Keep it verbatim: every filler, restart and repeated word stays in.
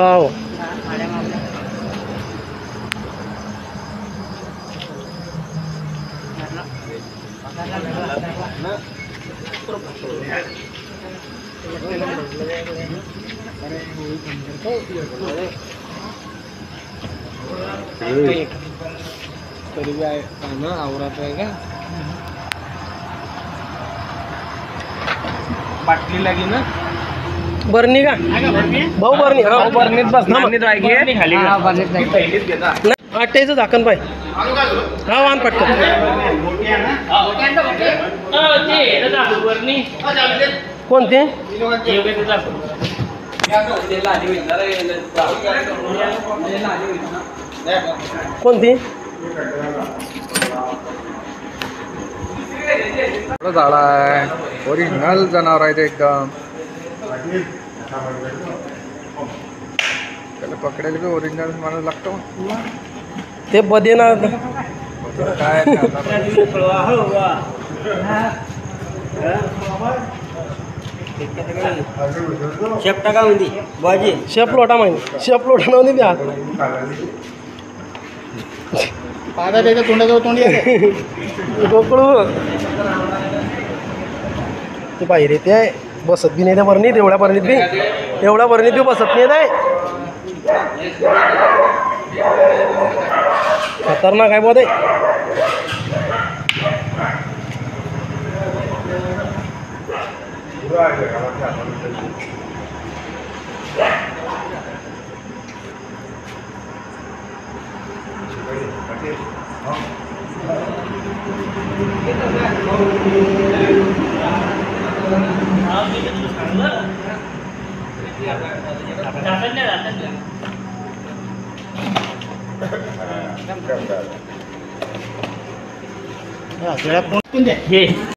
गाव तरी काय ना आवरात आहे का बाटली लागी ना बरणी का भाऊ बरणी हा बरणीत बसणार आट्याचं झाकण पाय हा वाहन पटकन कोणते कोणती झाड आहे ओरिजिनल जनावर आहे ते एकदम त्याला पकडायला बी ओरिजिनल माणूस लागतो ते बदे ना काय शेप टाका म्हणती बाजी शेप लोटा माहिती शेप लोटा नव्हती द्या पादा त्याच्या तोंडाजवळ तोंडी गोकुळ ते बाहेर येते बसत बी नाही त्या बरणीत एवढ्या बरणीत बी एवढ्या बरणीत बी बसत नाही आहे खतरनाक आहे बोधे हे